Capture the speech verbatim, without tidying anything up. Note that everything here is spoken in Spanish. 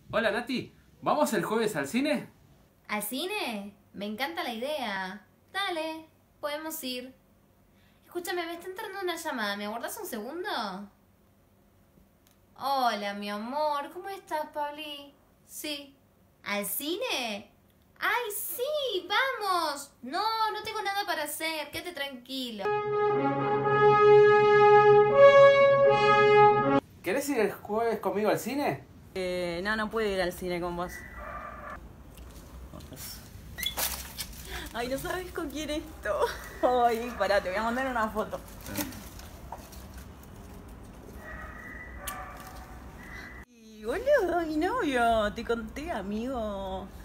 Hola Nati, ¿vamos el jueves al cine? ¿Al cine? Me encanta la idea. Dale, podemos ir. Escúchame, me está entrando una llamada. ¿Me aguardas un segundo? Hola, mi amor. ¿Cómo estás, Pabli? Sí. ¿Al cine? ¡Ay, sí! ¡Vamos! No, no tengo nada para hacer. Quédate tranquilo. ¿Querés ir el jueves conmigo al cine? Eh, no, no puedo ir al cine con vos. Ay, no sabes con quién esto. Ay, pará, te voy a mandar una foto. Y boludo, mi novio, te conté, amigo.